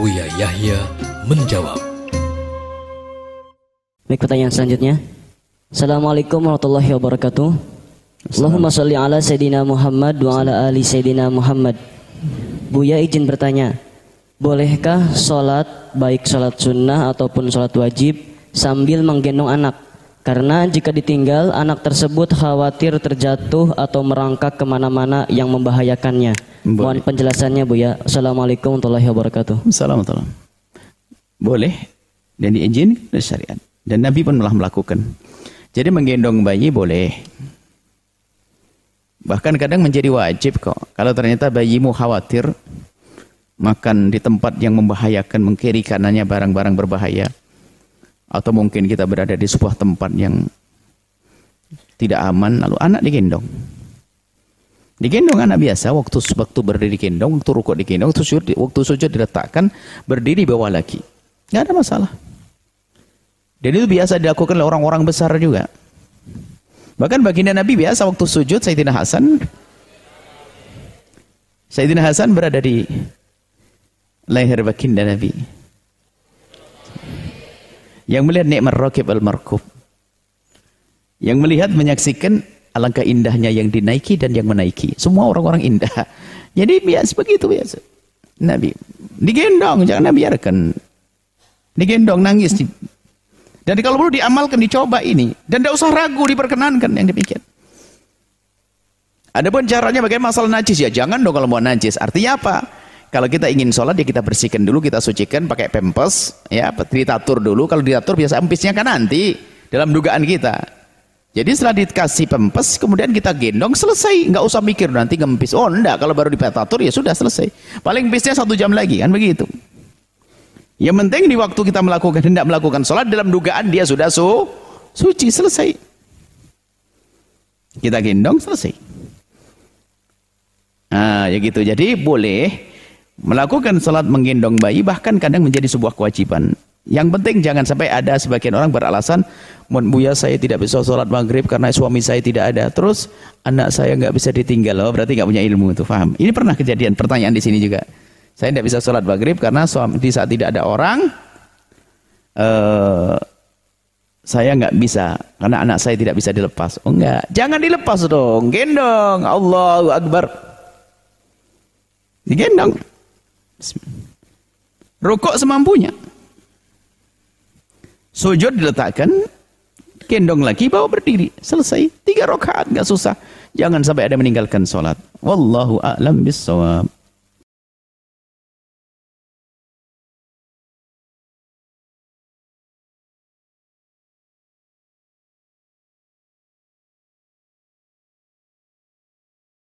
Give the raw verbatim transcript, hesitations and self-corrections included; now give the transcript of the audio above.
Buya Yahya menjawab. Baik, pertanyaan selanjutnya. Assalamualaikum warahmatullahi wabarakatuh. Allahumma sholli ala Sayyidina Muhammad wa ala ali Sayyidina Muhammad. Buya izin bertanya, bolehkah sholat, baik sholat sunnah ataupun sholat wajib, sambil menggendong anak? Karena jika ditinggal, anak tersebut khawatir terjatuh atau merangkak kemana-mana yang membahayakannya. Mohon penjelasannya, Buya. Assalamualaikum warahmatullahi wabarakatuh. Assalamualaikum. Boleh dan diizinkan oleh syariat. Dan Nabi pun telah melakukan. Jadi menggendong bayi boleh. Bahkan kadang menjadi wajib kok. Kalau ternyata bayimu khawatir makan di tempat yang membahayakan, mengkiri kanannya barang-barang berbahaya, atau mungkin kita berada di sebuah tempat yang tidak aman, lalu anak digendong. Digendong anak biasa, waktu waktu berdiri digendong, waktu rukuk digendong, waktu sujud, waktu sujud diletakkan, berdiri bawah lagi. Nggak ada masalah. Dan itu biasa dilakukan oleh orang-orang besar juga. Bahkan baginda Nabi biasa waktu sujud, Sayyidina Hasan Sayyidina Hasan berada di leher baginda Nabi, yang melihat nikmat rakib al-markub, yang melihat menyaksikan alangkah indahnya yang dinaiki dan yang menaiki. Semua orang-orang indah. Jadi biasa begitu biasa. Nabi digendong, jangan biarkan. Digendong, nangis. Dan kalau perlu diamalkan, dicoba ini. Dan tidak usah ragu, diperkenankan yang demikian. Adapun caranya bagaimana masalah najis, ya jangan dong kalau mau najis. Artinya apa? Kalau kita ingin sholat, ya kita bersihkan dulu, kita sucikan pakai pempes, ya ditatur dulu. Kalau ditatur biasa empisnya kan nanti dalam dugaan kita. Jadi setelah dikasih pempes, kemudian kita gendong, selesai. Nggak usah mikir nanti ngempis. Oh enggak, kalau baru ditatur ya sudah selesai. Paling empisnya satu jam lagi, kan begitu. Yang penting di waktu kita melakukan hendak melakukan sholat, dalam dugaan dia sudah su, suci, selesai. Kita gendong, selesai. Nah, ya gitu. Jadi boleh melakukan sholat menggendong bayi, bahkan kadang menjadi sebuah kewajiban. Yang penting jangan sampai ada sebagian orang beralasan, "Mohon Buya, saya tidak bisa sholat maghrib karena suami saya tidak ada. Terus anak saya nggak bisa ditinggal." Oh, berarti nggak punya ilmu itu, paham? Ini pernah kejadian, pertanyaan di sini juga. Saya tidak bisa sholat maghrib karena suami, di saat tidak ada orang, uh, saya nggak bisa karena anak saya tidak bisa dilepas. Oh enggak, jangan dilepas dong, gendong. Allahu Akbar. Digendong. Rukuk semampunya. Sujud diletakkan, gendong lagi, bawa berdiri, selesai. Tiga rakaat, nggak susah. Jangan sampai ada meninggalkan sholat. Wallahu a'lam bissawab.